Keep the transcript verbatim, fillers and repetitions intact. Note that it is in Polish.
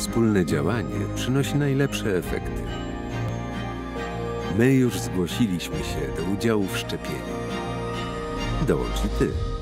wspólne działanie przynosi najlepsze efekty. My już zgłosiliśmy się do udziału w szczepieniu. Dołącz i ty.